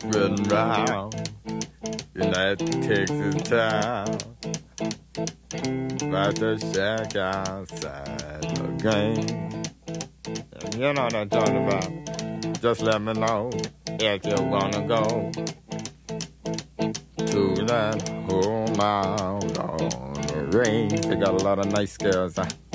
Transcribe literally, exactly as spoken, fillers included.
spreading round in that Texas town. About to shack outside the game. And you know what I'm talking about. Just let me know if you wanna go to that home out on the range. They got a lot of nice girls. Huh?